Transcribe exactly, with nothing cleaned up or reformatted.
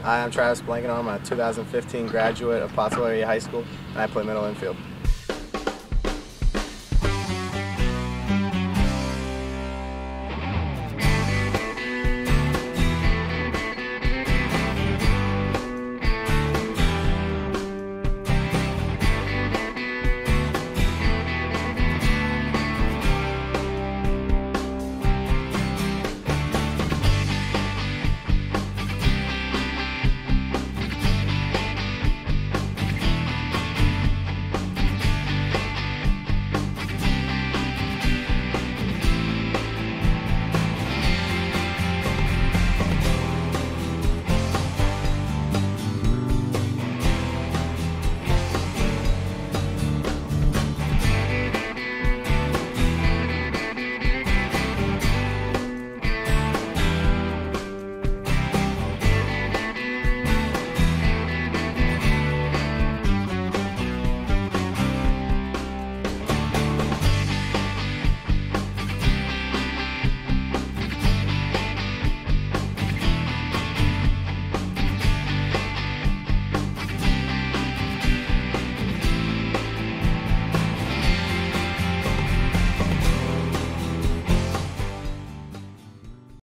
Hi, I'm Travis Blankenhorn. I'm a two thousand fifteen graduate of Pottsville Area High School, and I play middle infield.